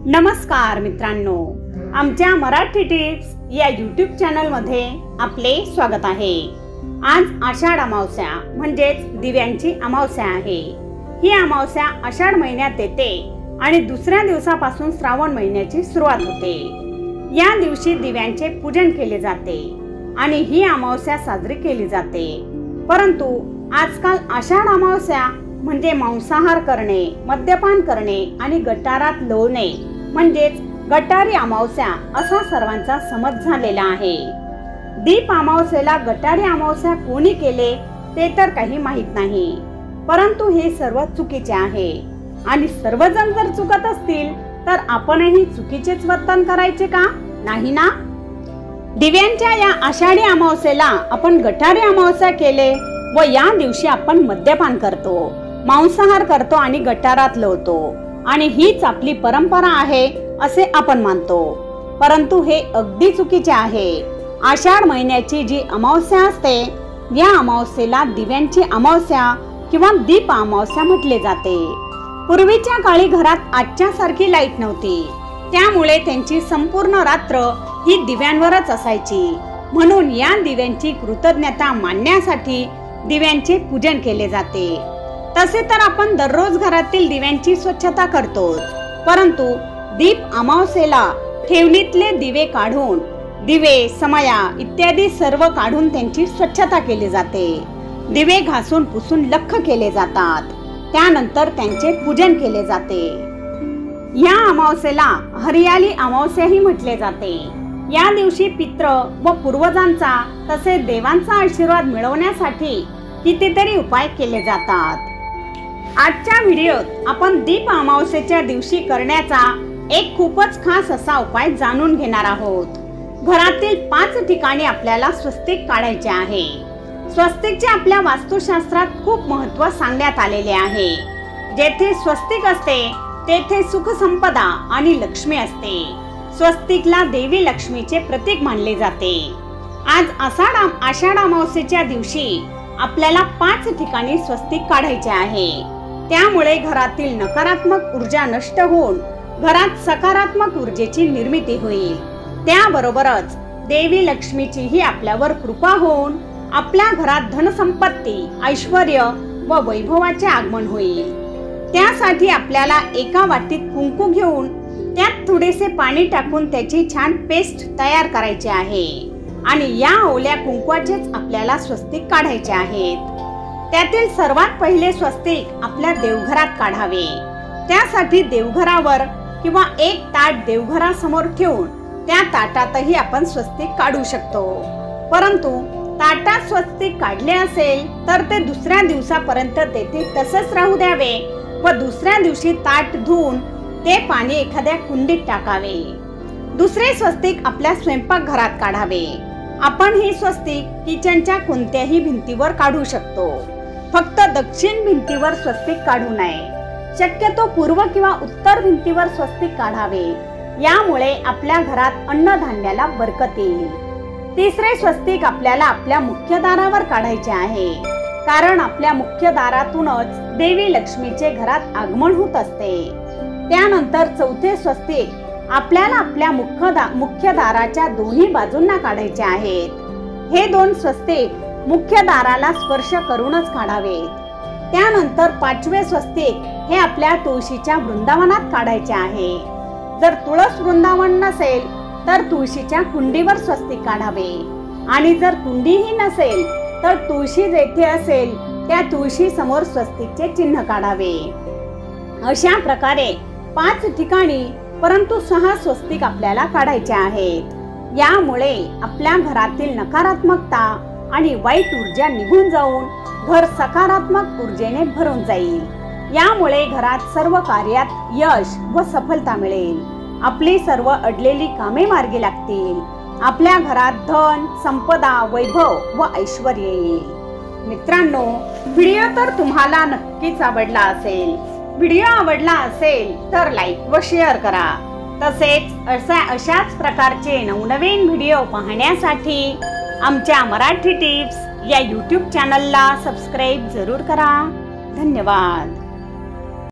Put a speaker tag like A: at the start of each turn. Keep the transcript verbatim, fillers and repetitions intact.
A: नमस्कार मित्रांनो, आमच्या मराठी टिप्स या यूट्यूब चॅनल मध्ये आपले स्वागत आहे। आज आषाढ अमावस्या म्हणजेच दिव्यांची अमावस्या आहे। ही अमावस्या आषाढ महिन्यात येते आणि दुसऱ्या दिवसापासून श्रावण महिन्याची सुरुवात होते। या दिवशी दिव्यांचे पूजन केले जाते आणि ही अमावस्या साजरी केली जाते। परंतु आजकाल आषाढ अमावस्या म्हणजे मांसाहार करणे, मद्यपान करणे आणि गटारात लोळणे म्हणजेच गटारी अमावस्या असा सर्वांचा समज झालेला आहे। दीप अमावस्येला गटारी अमावस्या कोणी केले ते तर काही माहित नाही, परंतु हे सर्व चुकीचे आहे आणि सर्वजण जर चुकत असतील तर आपणही चुकीचेच वर्तन करायचे का नाही ना। दिव्यांच्या या आषाढी अमावस्येला आपण गटारी अमावस्या केले व या दिवशी आपण मद्यपान करतो, मांसाहार करतो आणि गटारात लोळतो आणि हीच आपली परंपरा आहे असे आपण मानतो, परंतु हे अगदी चुकीचे आहे। आषाढ महिन्याची जी अमावस्या असते या अमावस्येला दिव्यांची अमावस्या किंवा दीप अमावस्या म्हटले जाते। पूर्वीच्या काळी घरात आजच्या सारखी लाईट नव्हती, त्यामुळे त्यांची संपूर्ण रात्र ही दिव्यांवरच असायची, म्हणून या दिव्यांची कृतज्ञता मानण्यासाठी दिव्यांचे पूजन केले जाते। तसे तर आपण दररोज घरातील दिव्यांची स्वच्छता करतो, परंतु दीप अमावस्येला ठेवणीतले दिवे काढून दिवे, समया इत्यादी सर्व काढून त्यांची स्वच्छता केली जाते। दिवे घासून पुसून लख्ख केले जातात, त्यानंतर त्यांचे पूजन केले जाते। या अमावस्येला हरियाली अमावस्याही म्हटले जाते। या दिवशी पितृ व पूर्वजांचा तसेच देवांचा आशीर्वाद मिळवण्यासाठी कितीतरी उपाय केले जातात। आजच्या व्हिडिओत आपण दीप अमावस्येच्या दिवशी करण्याचा एक खूपच खास असा उपाय जाणून घेणार आहोत। घरातील पाच ठिकाणी आपल्याला स्वस्तिक काढायचे आहे। स्वस्तिकचे आपल्या वास्तुशास्त्रात खूप महत्त्व सांगण्यात आलेले आहे। जेथे स्वस्तिक असते तेथे सुख संपदा आणि लक्ष्मी असते। स्वस्तिकला देवी लक्ष्मीचे प्रतीक मानले जाते। आज आषाढ आषाढ अमावस्येच्या दिवशी आपल्याला पाच ठिकाणी स्वस्तिक काढायचे आहे। त्यामुळे घरातील नकारात्मक ऊर्जा नष्ट होऊन घरात सकारात्मक ऊर्जेची निर्मिती होईल। त्याबरोबरच देवी लक्ष्मीचीही आपल्यावर कृपा होऊन आपल्या घरात धनसंपत्ती, ऐश्वर्य व वैभवाचे आगमन होईल। त्यासाठी आपल्याला एका वाटीत कुंकू घेऊन त्यात थोडेसे पाणी टाकून त्याची छान पेस्ट तयार करायची आहे आणि या ओल्या कुंकवाचेच आपल्याला स्वस्तिक काढायचे आहेत। त्यातील सर्वात पहिले स्वस्तिक आपल्या देवघरात काढावे। त्यासाठी देवघरावर किंवा एक ताट देवघरासमोर ठेवून त्या ताटातही आपण स्वस्तिक काढू शकतो, परंतु ताटात स्वस्तिक काढले असेल तर ते दुसऱ्या दिवसापर्यंत तेथे तसंच राहू द्यावे व दुसऱ्या दिवशी ताट धुवून ते पाणी एखाद्या कुंडीत टाकावे। दुसरे स्वस्तिक आपल्या स्वयंपाकघरात काढावे। आपण ही स्वस्तिक किचनच्या कोणत्याही भिंतीवर काढू शकतो, फक्त दक्षिण भिंतीवर स्वस्तिक काढू नये। शक्यतो पूर्व किंवा उत्तर भिंतीवर स्वस्तिक काढावे, यामुळे आपल्या घरात अन्नधान्याला बरकत येईल। तिसरे स्वस्तिक आपल्याला आपल्या मुख्य दारावर काढायचे आहे, कारण आपल्या मुख्य दारातूनच देवी लक्ष्मीचे घरात आगमन होत असते। त्यानंतर चौथे स्वस्तिक आपल्याला आपल्या मुख्य दा मुख्य दाराच्या दोन्ही बाजूंना काढायचे आहेत। हे दोन स्वस्तिक मुख्य दाराला स्पर्श करूनच काढावेत। त्यानंतर पाचवे स्वस्तिक हे आपल्या तुळशीच्या वृंदावनात काढायचे आहे। जर तुळस वृंदावन नसेल तर तुळशीच्या कुंडीवर स्वस्तिक काढावे आणि जर कुंडीही नसेल तर तुळशी जेथे असेल त्या तुळशी समोर स्वस्तिकचे चिन्ह काढावे। अशा प्रकारे पाच ठिकाणी परंतु सहा स्वस्तिक आपल्याला काढायचे आहेत। यामुळे आपल्या घरातील नकारात्मकता आणि वाईट ऊर्जा निघून जाऊन घर सकारात्मक ऊर्जेने भरून जाईल। यामुळे घरात सर्व कार्यात यश व सफलता मिळेल। आपली सर्व अडलेली कामे मार्गी लागतील। आपल्या घरात धन, संपदा, वैभव व ऐश्वर येईल। मित्रांनो, व्हिडिओ तर तुम्हाला नक्कीच आवडला असेल। व्हिडिओ आवडला असेल तर लाईक व शेअर करा। तसेच अशा अशाच प्रकारचे नवनवीन व्हिडिओ पाहण्यासाठी आमच्या मराठी टिप्स या यूट्यूब चॅनलला सबस्क्राईब जरूर करा। धन्यवाद।